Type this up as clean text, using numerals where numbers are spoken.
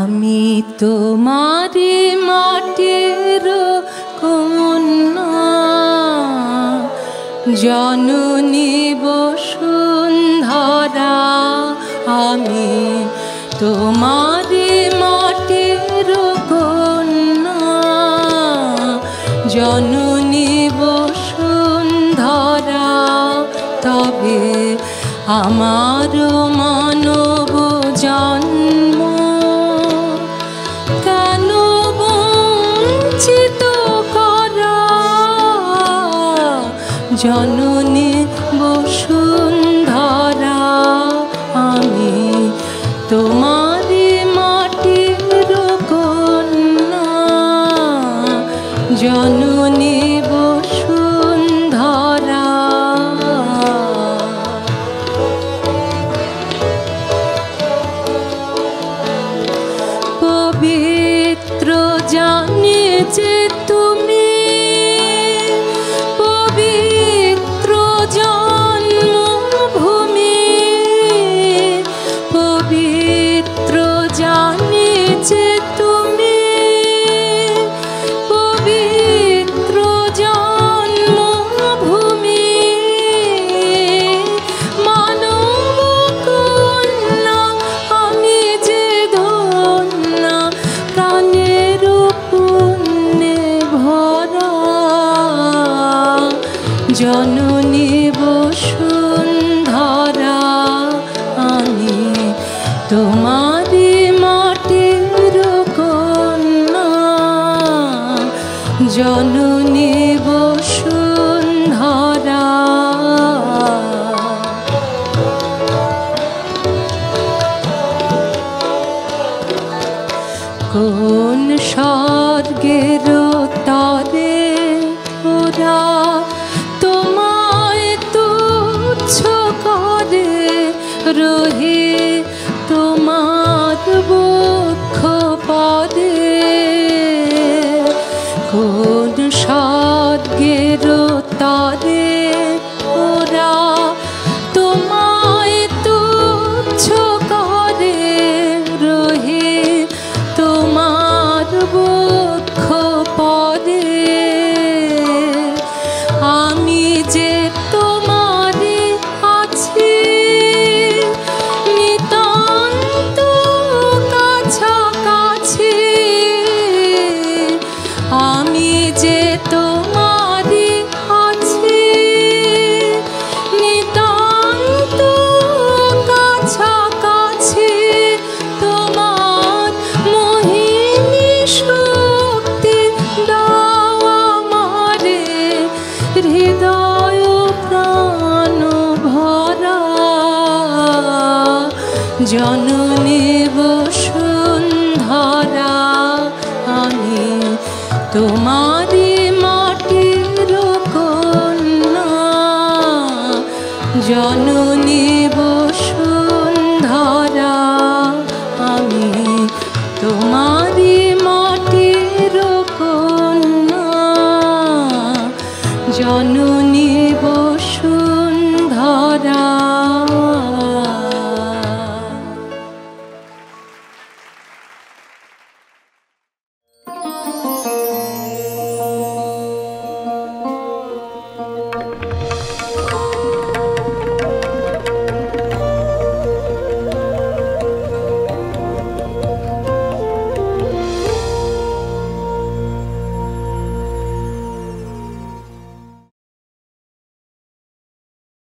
আমি তোমারি মাটির কন্যা, জননী বসুন্ধরা। আমি তোমারি মাটির কন্যা, জননী বসুন্ধরা। তবে আমার মানব জন্ম কেন বঞ্চিত করা? জননী বসুন্ধরা, আমি তোমারি মাটির কন্যা, জননী বসুন্ধরা। পবিত্র জানি যে তুমি, পবিত্র জন্মভূমি, পবিত্র জানি যে তুমি, পবিত্র জন্মভূমি। মানব কন্যা আমি যে ধন্য, প্রাণের পুণ্যে ভরা। জননী বসুন্ধরা, আমি তোমারি মাটির কন্যা, জননী বসুন্ধরা। কোন স্বর্গের তরে ওরা তোমায় তুচ্ছ করে রহে, তোমার বক্ষ পদে। কোন স্বর্গের তরে ওরা তোমায় তুচ্ছ করে রহে, তোমার বক্ষ পদে। আমি যে তোমারে আছি নিতান্ত কাছাকাছি, আমি যে তোমারে আছি নিতান্ত কাছাকাছি। তোমার মোহিনী শক্তি দাও আমারে, হৃদয় প্রাণ ভরা। জননী বসুন্ধরা, আমি তোমারি মাটির কন্যা, জননী বসুন্ধরা। আমি তোমারি মাটির কন্যা, জননী বসুন্ধরা।